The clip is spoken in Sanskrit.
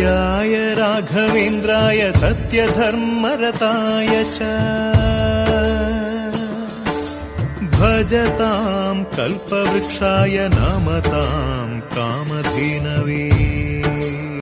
नित्याय राघवेन्द्राय सत्यधर्मरताय च भजताम् कल्पवृक्षाय नमताम् कामधेनवे।